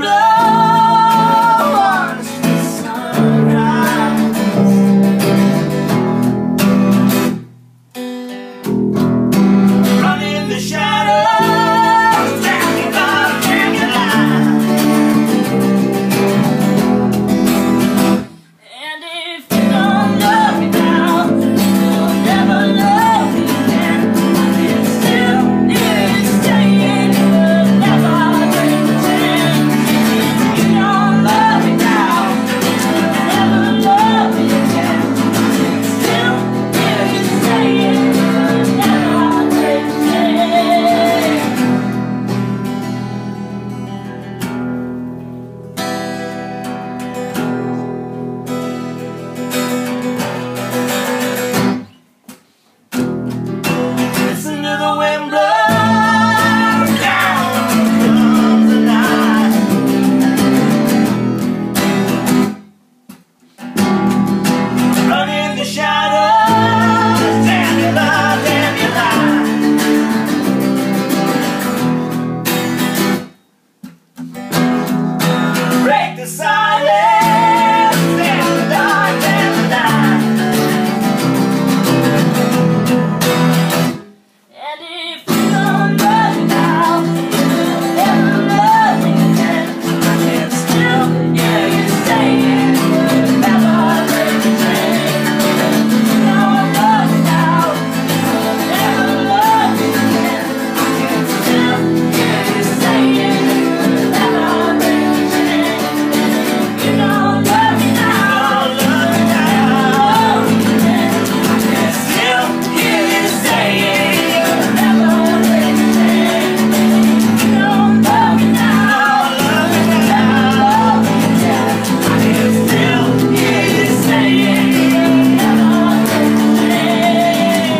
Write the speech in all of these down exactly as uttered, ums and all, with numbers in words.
blows, the sunrise. Running the shadows, damn your love, damn your life. And if you don't love me now, you'll never love me again. I can still hear you saying you'll never break the chain. If you don't love me now, you'll never love me again. I can still hear you saying you'll never break the chain. Listen to the wind blow down comes the night. Running the shadows, damn your love, damn your life. Break the silence, damn the dark, damn the night. And if you don't love me now, you'll never love me again. I can still hear you saying you'll never break the chain. If you don't love me now, you'll never love me again. I can still hear you saying you'll never break the chain. If you don't love me now, love me now, I can still hear you saying you'll never break the chain. If you don't love me now, love me now, yeah, I can still hear you saying you'll never break the chain.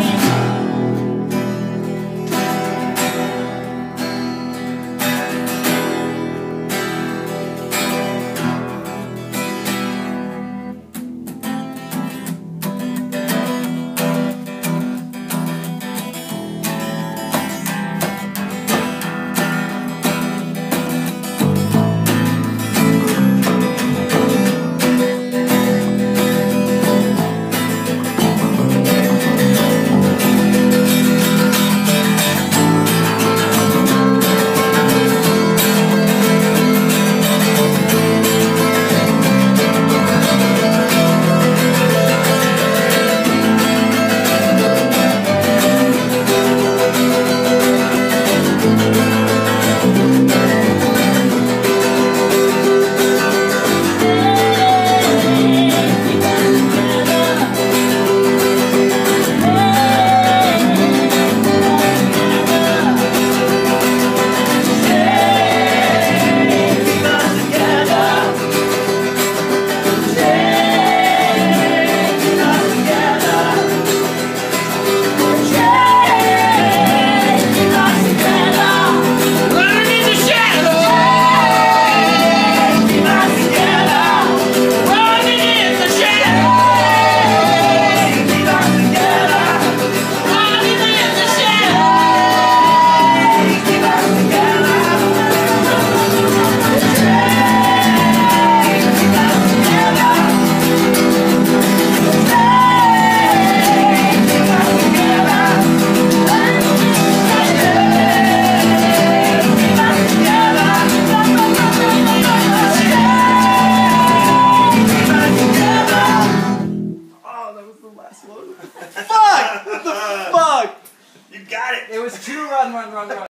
Fuck! What the fuck? You got it. It was two run, run, run, run.